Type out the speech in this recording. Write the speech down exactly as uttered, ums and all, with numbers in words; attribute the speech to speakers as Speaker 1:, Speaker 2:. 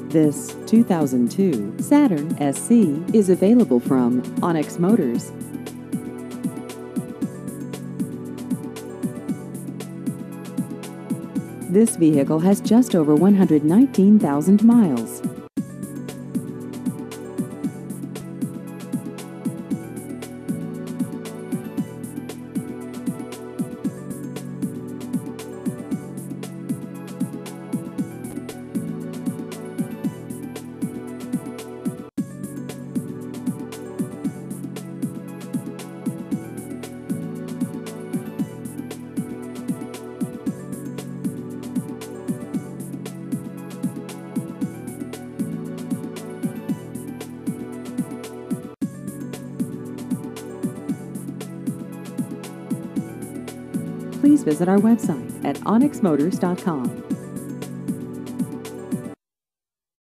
Speaker 1: This two thousand two Saturn S C is available from Onyx Motors. This vehicle has just over one hundred nineteen thousand miles. Please visit our website at onyx motors dot com.